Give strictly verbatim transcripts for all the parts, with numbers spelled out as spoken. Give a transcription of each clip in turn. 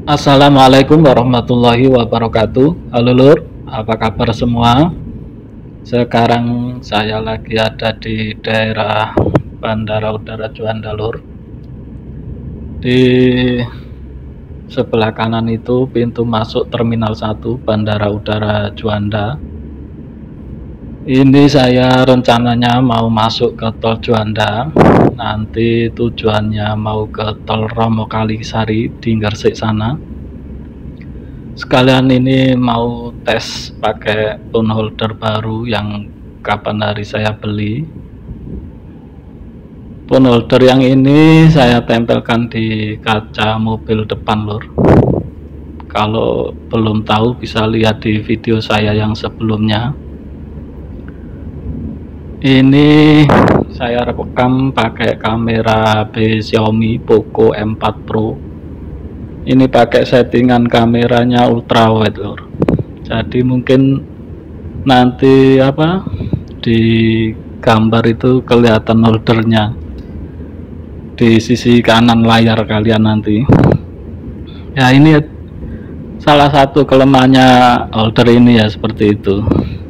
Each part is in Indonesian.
Assalamualaikum warahmatullahi wabarakatuh. Halo Lur, apa kabar semua? Sekarang saya lagi ada di daerah Bandara Udara Juanda Lur. Di sebelah kanan itu pintu masuk Terminal satu Bandara Udara Juanda. Ini saya rencananya mau masuk ke Tol Juanda. Nanti tujuannya mau ke Tol Romo Kalisari di Gresik sana. Sekalian ini mau tes pakai phone holder baru yang kapan hari saya beli. Phone holder yang ini saya tempelkan di kaca mobil depan Lur. Kalau belum tahu bisa lihat di video saya yang sebelumnya. Ini saya rekam pakai kamera H P Xiaomi Poco M empat Pro. Ini pakai settingan kameranya ultrawide Lur. Jadi mungkin nanti apa di gambar itu kelihatan holdernya di sisi kanan layar kalian nanti. Ya ini salah satu kelemahannya holder ini ya, seperti itu.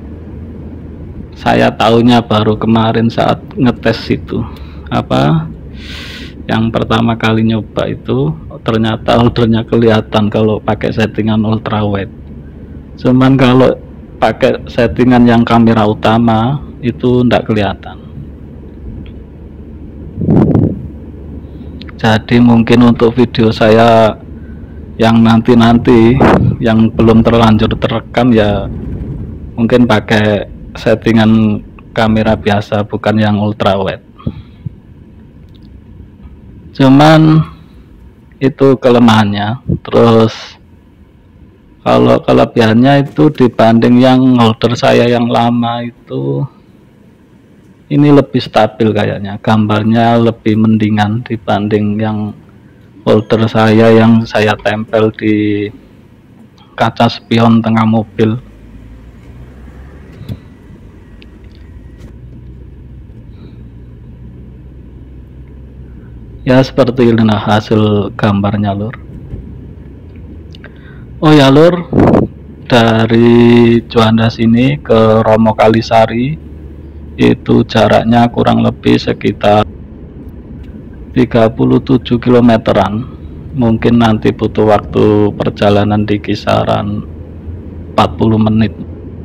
Saya tahunya baru kemarin saat ngetes itu, apa yang pertama kali nyoba itu, ternyata holdernya kelihatan kalau pakai settingan ultrawide. Cuman kalau pakai settingan yang kamera utama itu enggak kelihatan. Jadi mungkin untuk video saya yang nanti-nanti yang belum terlanjur terekam ya mungkin pakai settingan kamera biasa, bukan yang ultrawide. Cuman itu kelemahannya. Terus kalau kelebihannya itu dibanding yang holder saya yang lama itu, ini lebih stabil kayaknya, gambarnya lebih mendingan dibanding yang holder saya yang saya tempel di kaca spion tengah mobil. Ya seperti ini nah hasil gambarnya Lur. Oh ya Lur, dari Juanda sini ke Romo Kalisari itu jaraknya kurang lebih sekitar tiga puluh tujuh kilometeran. Mungkin nanti butuh waktu perjalanan di kisaran empat puluh menit.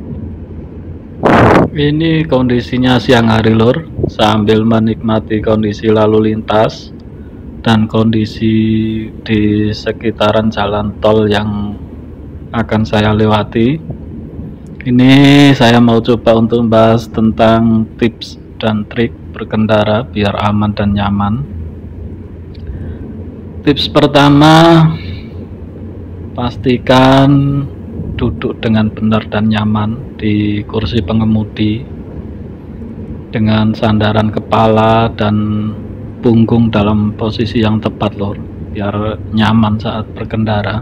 Ini kondisinya siang hari Lur, sambil menikmati kondisi lalu lintas dan kondisi di sekitaran jalan tol yang akan saya lewati. Ini saya mau coba untuk membahas tentang tips dan trik berkendara biar aman dan nyaman. Tips pertama, pastikan duduk dengan benar dan nyaman di kursi pengemudi dengan sandaran kepala dan punggung dalam posisi yang tepat Lur, biar nyaman saat berkendara.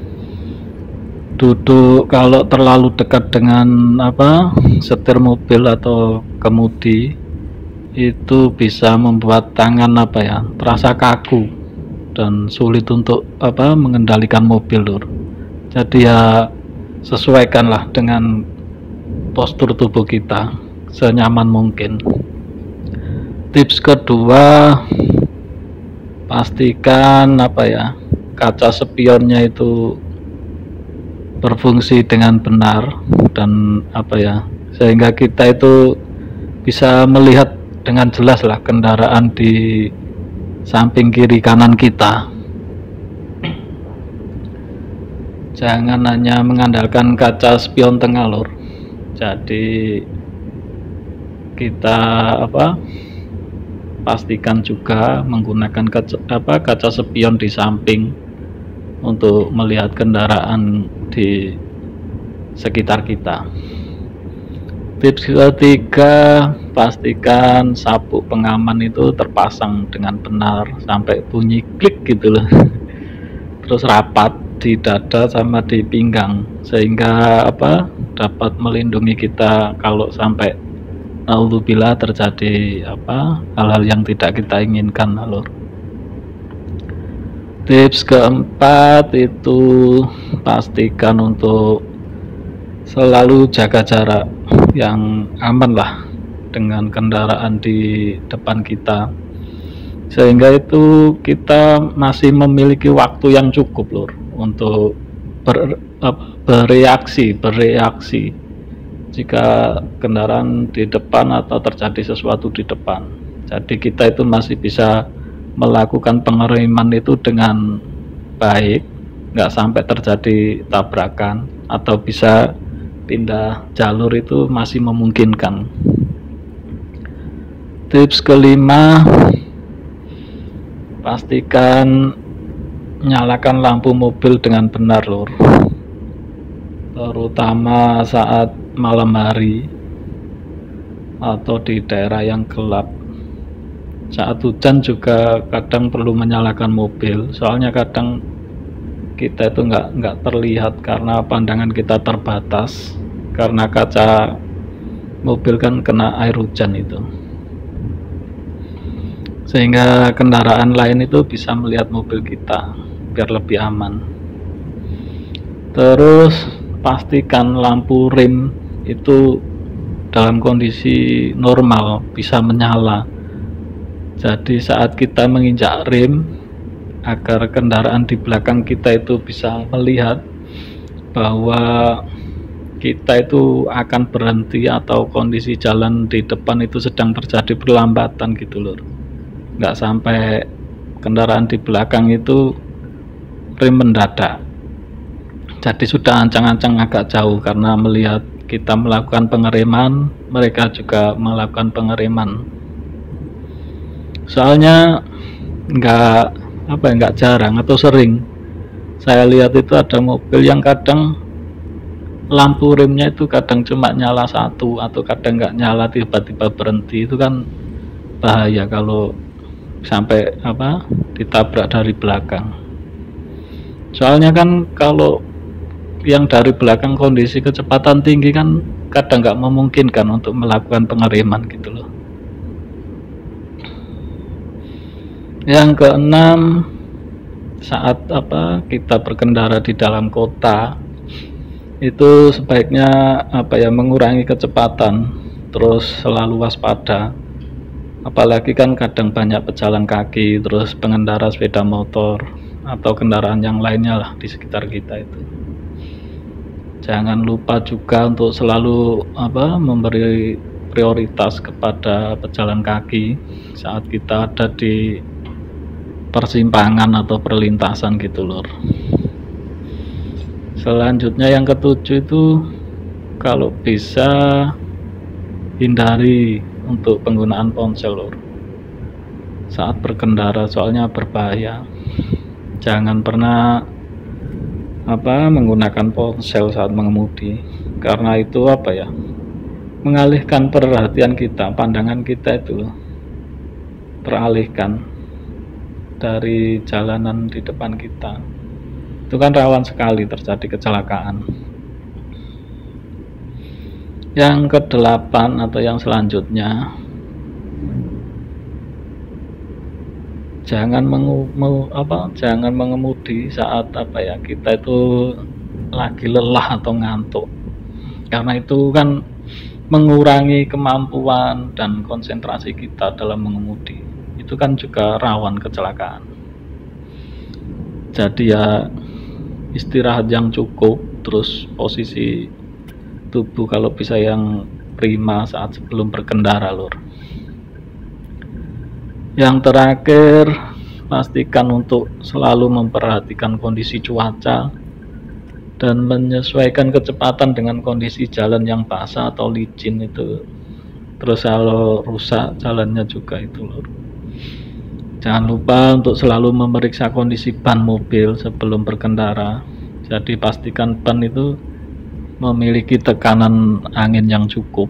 Duduk kalau terlalu dekat dengan apa setir mobil atau kemudi itu bisa membuat tangan apa ya terasa kaku dan sulit untuk apa mengendalikan mobil Lur. Jadi ya sesuaikanlah dengan postur tubuh kita senyaman mungkin. Tips kedua, pastikan apa ya kaca spionnya itu berfungsi dengan benar dan apa ya sehingga kita itu bisa melihat dengan jelas lah kendaraan di samping kiri kanan kita. Jangan hanya mengandalkan kaca spion tengah Lur. Jadi kita apa pastikan juga menggunakan kaca, apa, kaca spion di samping untuk melihat kendaraan di sekitar kita. Tips ketiga, pastikan sabuk pengaman itu terpasang dengan benar sampai bunyi klik gitu loh. Terus rapat di dada sama di pinggang sehingga apa dapat melindungi kita kalau sampai naudzubillah terjadi apa hal-hal yang tidak kita inginkan Lur. Tips keempat itu pastikan untuk selalu jaga jarak yang aman lah dengan kendaraan di depan kita, sehingga itu kita masih memiliki waktu yang cukup lur untuk ber, bereaksi bereaksi jika kendaraan di depan atau terjadi sesuatu di depan. Jadi kita itu masih bisa melakukan pengereman itu dengan baik, nggak sampai terjadi tabrakan, atau bisa pindah jalur itu masih memungkinkan. Tips kelima, pastikan nyalakan lampu mobil dengan benar lur, terutama saat malam hari atau di daerah yang gelap. Saat hujan juga kadang perlu menyalakan mobil, soalnya kadang kita itu nggak nggak terlihat karena pandangan kita terbatas karena kaca mobil kan kena air hujan itu, sehingga kendaraan lain itu bisa melihat mobil kita biar lebih aman. Terus pastikan lampu rem itu dalam kondisi normal bisa menyala. Jadi saat kita menginjak rem, agar kendaraan di belakang kita itu bisa melihat bahwa kita itu akan berhenti atau kondisi jalan di depan itu sedang terjadi perlambatan gitu lur. Nggak sampai kendaraan di belakang itu rem mendadak, jadi sudah ancang-ancang agak jauh karena melihat kita melakukan pengereman, mereka juga melakukan pengereman. Soalnya nggak apa ya, nggak jarang atau sering saya lihat itu ada mobil yang kadang lampu remnya itu kadang cuma nyala satu atau kadang nggak nyala, tiba-tiba berhenti. Itu kan bahaya kalau sampai apa ditabrak dari belakang. Soalnya kan kalau yang dari belakang kondisi kecepatan tinggi kan kadang nggak memungkinkan untuk melakukan pengereman gitu loh. Yang keenam, saat apa kita berkendara di dalam kota itu sebaiknya apa ya mengurangi kecepatan, terus selalu waspada. Apalagi kan kadang banyak pejalan kaki, terus pengendara sepeda motor atau kendaraan yang lainnya lah di sekitar kita itu. Jangan lupa juga untuk selalu apa memberi prioritas kepada pejalan kaki saat kita ada di persimpangan atau perlintasan gitu lur. Selanjutnya yang ketujuh itu kalau bisa hindari untuk penggunaan ponsel lur saat berkendara, soalnya berbahaya. Jangan pernah apa menggunakan ponsel saat mengemudi, karena itu apa ya mengalihkan perhatian kita, pandangan kita itu teralihkan dari jalanan di depan kita. Itu kan rawan sekali terjadi kecelakaan. Yang kedelapan atau yang selanjutnya, jangan mengu, mau, apa, jangan mengemudi saat apa ya kita itu lagi lelah atau ngantuk, karena itu kan mengurangi kemampuan dan konsentrasi kita dalam mengemudi. Itu kan juga rawan kecelakaan. Jadi ya istirahat yang cukup, terus posisi tubuh kalau bisa yang prima saat sebelum berkendara lur. Yang terakhir, pastikan untuk selalu memperhatikan kondisi cuaca dan menyesuaikan kecepatan dengan kondisi jalan yang basah atau licin itu. Terus kalau rusak jalannya juga itu lur. Jangan lupa untuk selalu memeriksa kondisi ban mobil sebelum berkendara. Jadi pastikan ban itu memiliki tekanan angin yang cukup.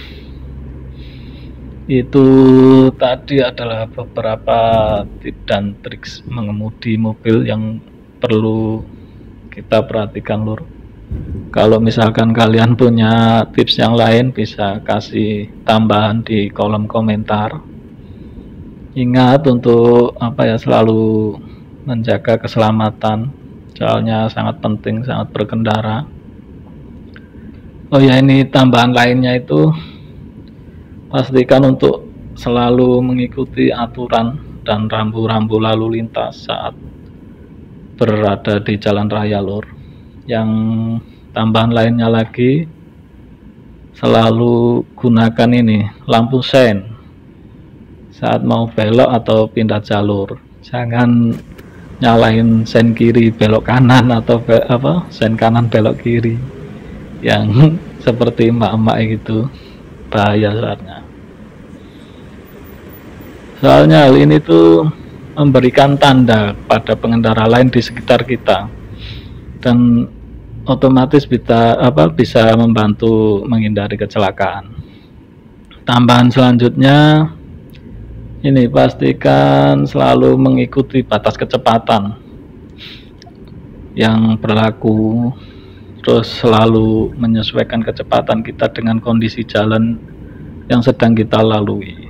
Itu tadi adalah beberapa tips dan trik mengemudi mobil yang perlu kita perhatikan lur. Kalau misalkan kalian punya tips yang lain bisa kasih tambahan di kolom komentar. Ingat untuk apa ya selalu menjaga keselamatan, soalnya sangat penting saat berkendara. Oh ya, ini tambahan lainnya itu pastikan untuk selalu mengikuti aturan dan rambu-rambu lalu lintas saat berada di jalan raya, lur. Yang tambahan lainnya lagi, selalu gunakan ini lampu sein saat mau belok atau pindah jalur. Jangan nyalain sen kiri belok kanan atau be apa sen kanan belok kiri yang seperti emak-emak gitu, bahaya soalnya. Soalnya hal ini tuh memberikan tanda pada pengendara lain di sekitar kita dan otomatis bisa apa bisa membantu menghindari kecelakaan. Tambahan selanjutnya ini, pastikan selalu mengikuti batas kecepatan yang berlaku, terus selalu menyesuaikan kecepatan kita dengan kondisi jalan yang sedang kita lalui.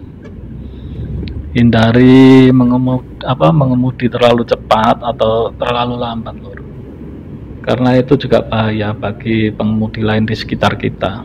Hindari mengemudi, apa, mengemudi terlalu cepat atau terlalu lambat, lur. Karena itu juga bahaya bagi pengemudi lain di sekitar kita.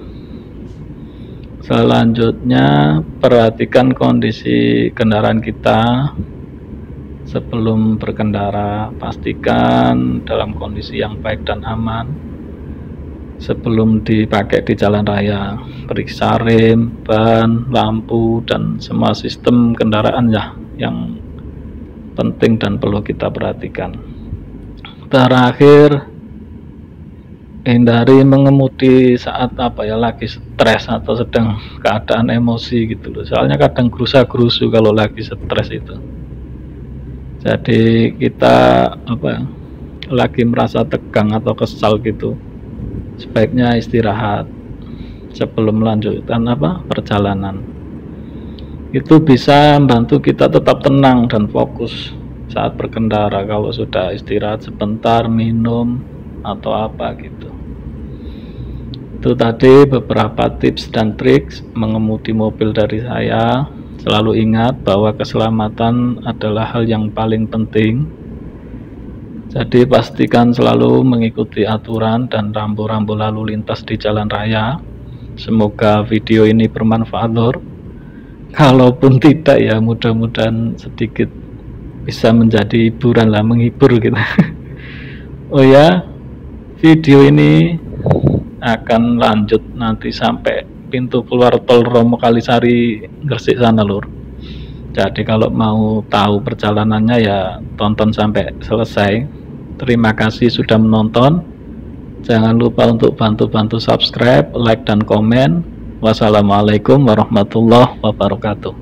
Selanjutnya, perhatikan kondisi kendaraan kita sebelum berkendara. Pastikan dalam kondisi yang baik dan aman sebelum dipakai di jalan raya. Periksa rem, ban, lampu, dan semua sistem kendaraan ya yang penting dan perlu kita perhatikan. Terakhir, hindari mengemudi saat apa ya lagi stres atau sedang keadaan emosi gitu loh. Soalnya kadang gerusa-gerusu kalau lagi stres itu. Jadi kita apa lagi merasa tegang atau kesal gitu, sebaiknya istirahat sebelum melanjutkan apa perjalanan. Itu bisa membantu kita tetap tenang dan fokus saat berkendara kalau sudah istirahat sebentar, minum atau apa gitu. Itu tadi beberapa tips dan trik mengemudi mobil dari saya. Selalu ingat bahwa keselamatan adalah hal yang paling penting. Jadi pastikan selalu mengikuti aturan dan rambu-rambu lalu lintas di jalan raya. Semoga video ini bermanfaat, lur. Kalaupun tidak ya mudah-mudahan sedikit bisa menjadi hiburan lah, menghibur gitu. Oh ya, video ini akan lanjut nanti sampai pintu keluar tol Romo Kalisari Gresik sana, lur. Jadi kalau mau tahu perjalanannya ya tonton sampai selesai. Terima kasih sudah menonton. Jangan lupa untuk bantu-bantu subscribe, like, dan komen. Wassalamualaikum warahmatullahi wabarakatuh.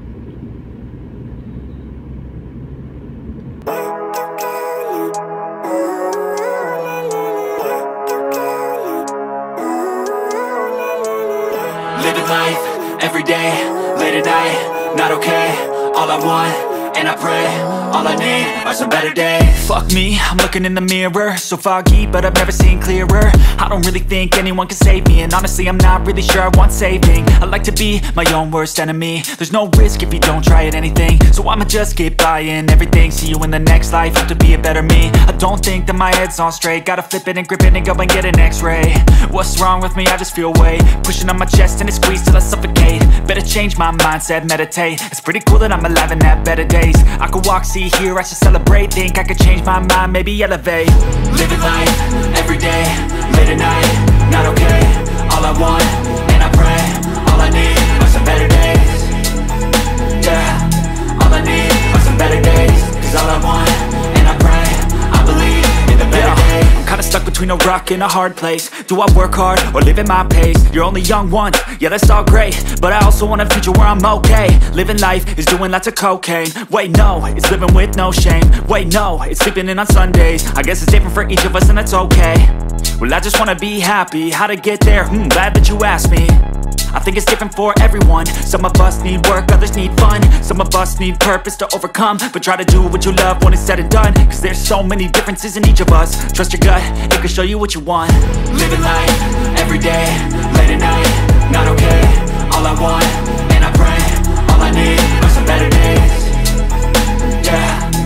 Living life, every day, late at night, not okay. All I want, and I pray, all I need are some better days. Fuck me, I'm looking in the mirror, so foggy, but I've never seen clearer. I don't really think anyone can save me, and honestly I'm not really sure I want saving. I like to be my own worst enemy. There's no risk if you don't try at anything, so I'ma just keep buying everything. See you in the next life, have to be a better me. I don't think that my head's on straight, gotta flip it and grip it and go and get an x-ray. What's wrong with me? I just feel weight pushing on my chest and it squeezes till I suffocate. Better change my mindset, meditate. It's pretty cool that I'm alive and have better days. I could walk, see, hear, I should celebrate. Think I could change my mind, maybe elevate. Living life, every day, late at night, not okay. All I want, and I pray, all I need are some better days. Yeah, all I need are some better days. Cause all I want, and I pray, I believe in the better days. I'm kinda stuck between a rock and a hard place. Do I work hard or live at my pace? You're only young once, yeah that's all great, but I also want a future where I'm okay. Living life is doing lots of cocaine. Wait no, it's living with no shame. Wait no, it's sleeping in on Sundays. I guess it's different for each of us and that's okay. Well I just wanna be happy, how to get there? Hmm, glad that you asked me. I think it's different for everyone. Some of us need work, others need fun. Some of us need purpose to overcome. But try to do what you love when it's said and done. Cause there's so many differences in each of us. Trust your gut, it can show you what you want. Living life, every day, late at night, not okay. All I want, and I pray, all I need are some better days. Yeah, all I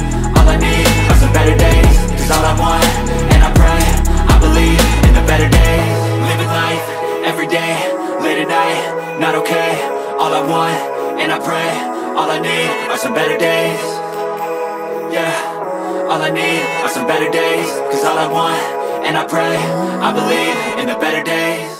all I need are some better days. Cause all I want, and I pray, I believe in the better days. Living life, everyday, late at night, not okay. All I want, and I pray, all I need are some better days. Yeah, all I need are some better days. Cause all I want, and I pray, I believe in the better days.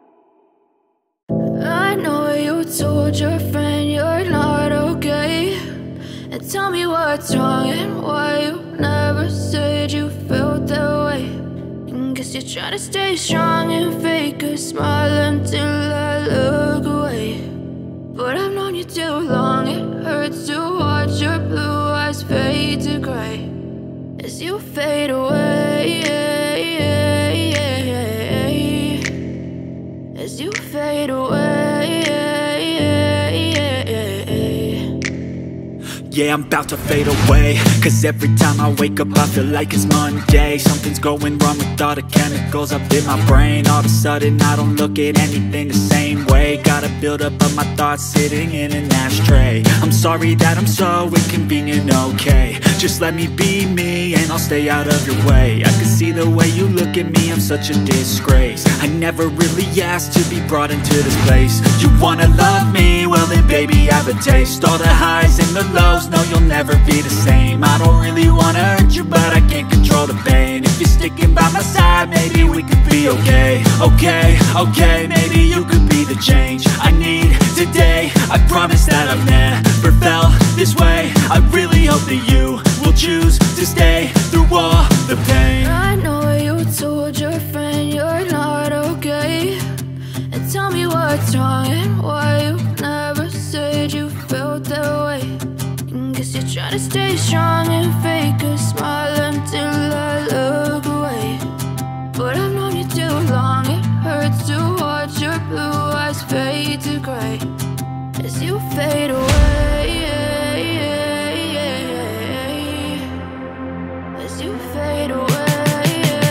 I know you told your friend you're not okay, and tell me what's wrong and why you never said you felt that way. And guess you're trying to stay strong and fake a smile until I look away. But I've known you too long, it hurts to watch your blue eyes fade to gray as you fade away, as you fade away. Yeah, I'm about to fade away. Cause every time I wake up I feel like it's Monday. Something's going wrong with all the chemicals up in my brain. All of a sudden I don't look at anything the same way. Gotta build up of my thoughts sitting in an ashtray. I'm sorry that I'm so inconvenient, okay. Just let me be me and I'll stay out of your way. I can see the way you look at me, I'm such a disgrace. I never really asked to be brought into this place. You wanna love me? Well then baby have a taste. All the highs and the lows, no you'll never be the same. I don't really wanna hurt you but I can't control the pain. If you're sticking by my side maybe we could be okay. Okay, okay, maybe you could be the change I need today. I promise that I've never felt this way. I really hope that you will choose to stay through all the pain. I know you told your friend you're not okay, and tell me what's wrong and why you never said you felt that way. And guess you're trying to stay strong and fake a smile until I look away. But I've known you too long, it hurts to watch your blue eyes fade to gray as you fade away, as you fade away,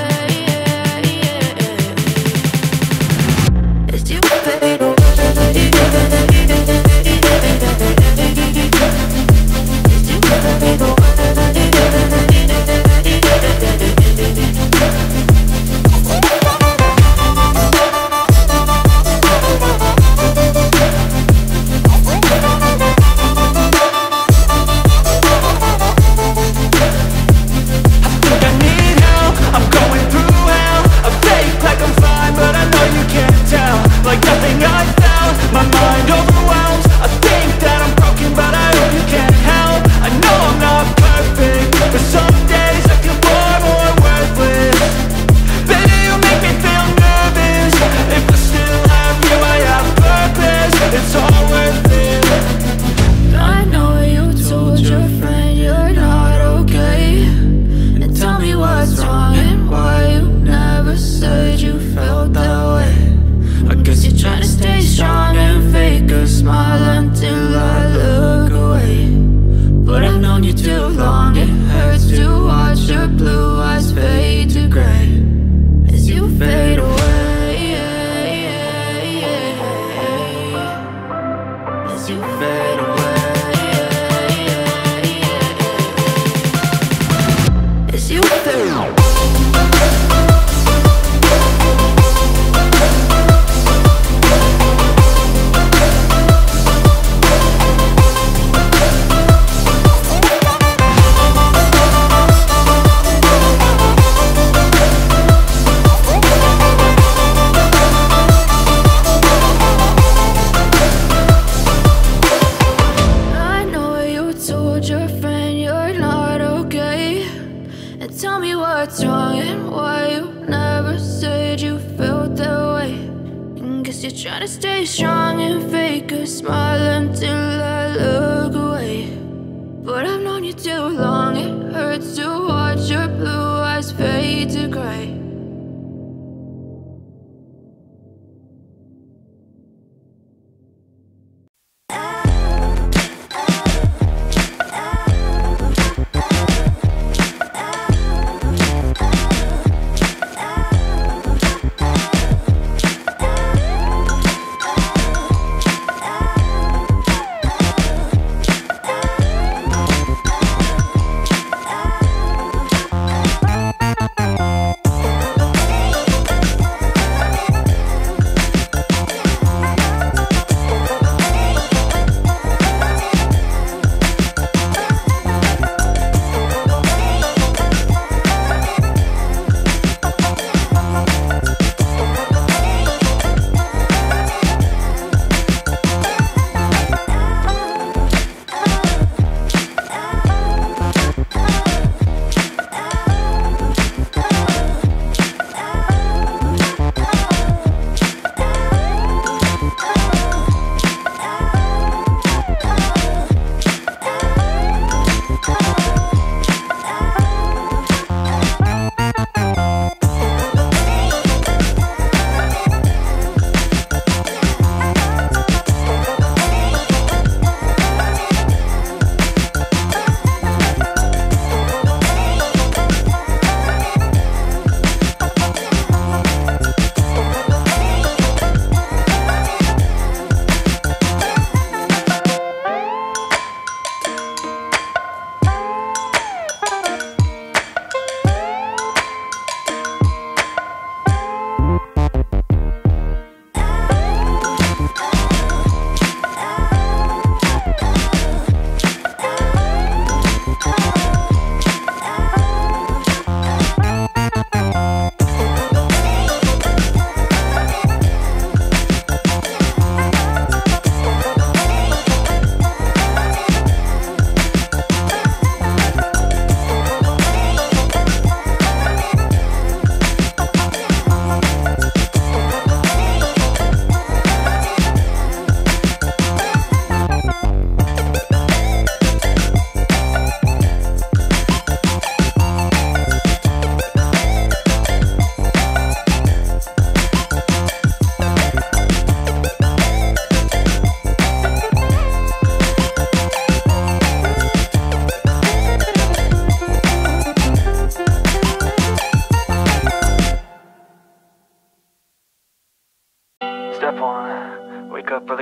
as you fade away.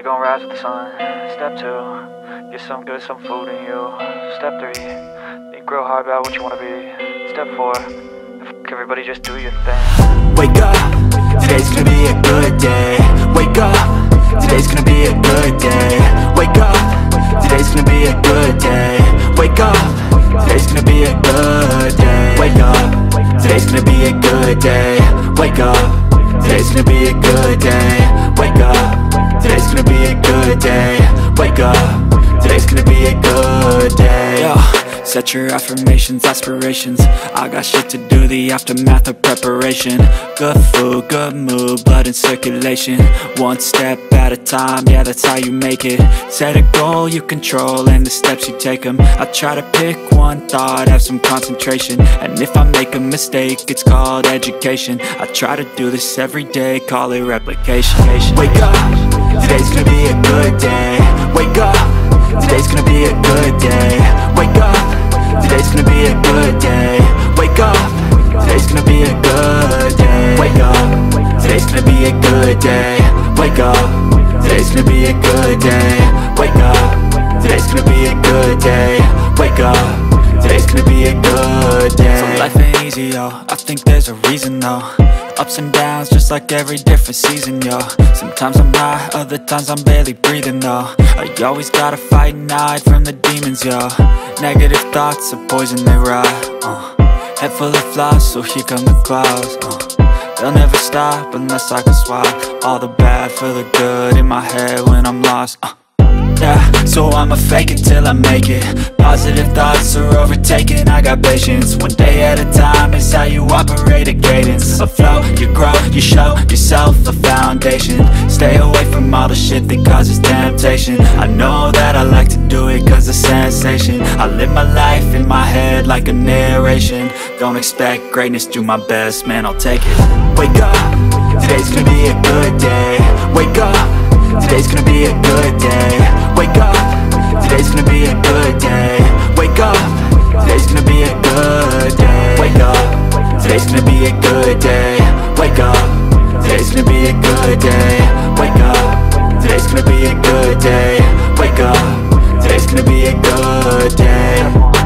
gon' rise with the sun. Step two, get some good, some food in you. Step three, think real hard about what you wanna be. Step four, fuck everybody, just do your thing. Wake up, today's gonna be a good day. Wake up, today's gonna be a good day. Wake up, today's gonna be a good day. Wake up, today's gonna be a good day. Wake up, today's gonna be a good day. Wake up, today's gonna be a good day. Wake up, today's gonna be a good day. Wake up, today's gonna be a good day. Yo, set your affirmations, aspirations. I got shit to do, the aftermath of preparation. Good food, good mood, blood in circulation. One step at a time, yeah, that's how you make it. Set a goal you control and the steps you take them. I try to pick one thought, have some concentration. And if I make a mistake, it's called education. I try to do this every day, call it replication. Wake up, today's gonna be a good day. Wake up, today's gonna be a good day. Wake up, today's gonna be a good day. Wake up, today's gonna be a good day. Wake up, today's gonna be a good day. Wake up, today's gonna be a good day. Wake up, today's gonna be a good day. Wake up, today's gonna be a good day. So life ain't easy, yo, I think there's a reason though. Ups and downs, just like every different season, yo. Sometimes I'm high, other times I'm barely breathing, though. I always gotta fight and hide from the demons, yo. Negative thoughts are poison, they ride, uh. Head full of flies, so here come the clouds, uh. They'll never stop unless I can swap all the bad for the good in my head when I'm lost, uh. Yeah, so I'ma fake it till I make it. Positive thoughts are overtaken, I got patience. One day at a time is how you operate a cadence. A flow, you grow, you show yourself a foundation. Stay away from all the shit that causes temptation. I know that I like to do it cause it's sensation. I live my life in my head like a narration. Don't expect greatness, do my best, man, I'll take it. Wake up, today's gonna be a good day. Wake up, today's gonna be a good day. Wake up, today's gonna be a good day. Wake up, today's gonna be a good day. Wake up, today's gonna be a good day. Wake up, today's gonna be a good day. Wake up, today's gonna be a good day. Wake up, today's gonna be a good day.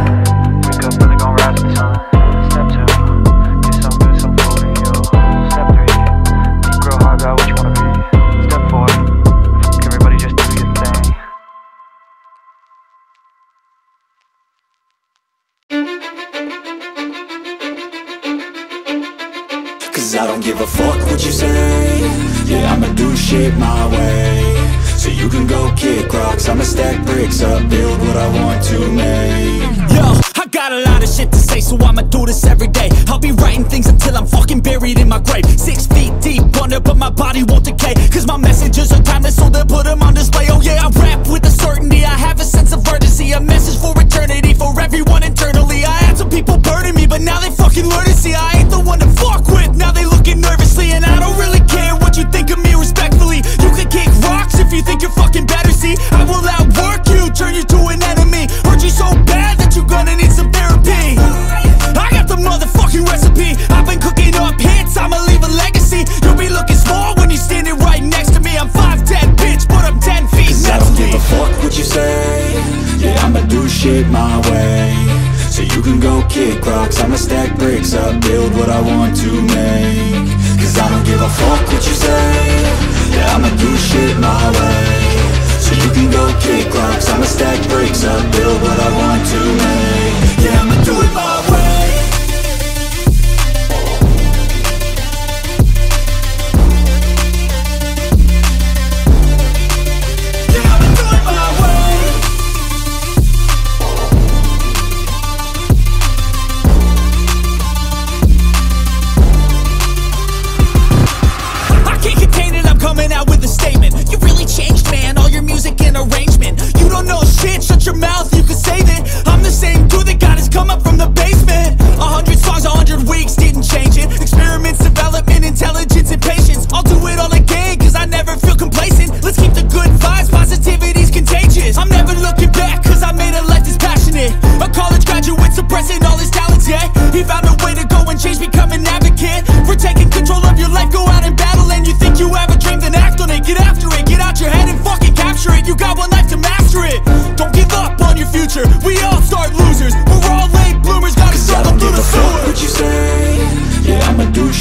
Wake up, really gon' rise with the sun. Step two, get some good, some food in you. Step three, think real hard about what you wanna be. Step four, fuck everybody, just do your thing. Cause I don't give a fuck what you say. Yeah, I'ma do shit my way. So you can go kick rocks, I'ma stack bricks up, build what I want to make. Yo, I got a lot of shit to say, so I'ma do this every day. I'll be writing things until I'm fucking buried in my grave. Six feet deep under, but my body won't decay. Cause my messages are timeless, so they'll put them on display. Oh yeah, I rap with a certainty, I have a sense of urgency. A message for eternity, for everyone internally. I had some people burning me, but now they fucking learn to see I ain't the one to fuck with, now they looking nervously. And I don't really care what you think of me, respectfully. You can kick rocks if you think you're fucking better, see. I will outwork you, turn you to an enemy. Hurt you so bad that you're gonna need some therapy. I got the motherfucking recipe, I've been cooking up hits, I'ma leave a legacy. You'll be looking small when you're standing right next to me. I'm five ten, bitch, but I'm ten feet. Cause I don't give a fuck what you say. Yeah, I'ma do shit my way. So you can go kick rocks, I'ma stack bricks up, build what I want to make. Cause I don't give a fuck what you say. Yeah, I'ma do shit my way. So you can go kick rocks, I'ma stack bricks up, build what I want to make. Yeah, I'ma do it my way. Arrangement. You don't know shit, shut your mouth, you can save it. I'm the same dude that got his come up from the base.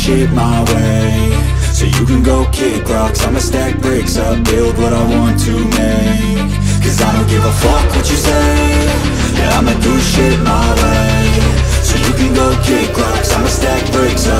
shit my way, so you can go kick rocks. I'ma stack bricks up, build what I want to make. Cause I don't give a fuck what you say, yeah, I'ma do shit my way, so you can go kick rocks. I'ma stack bricks up,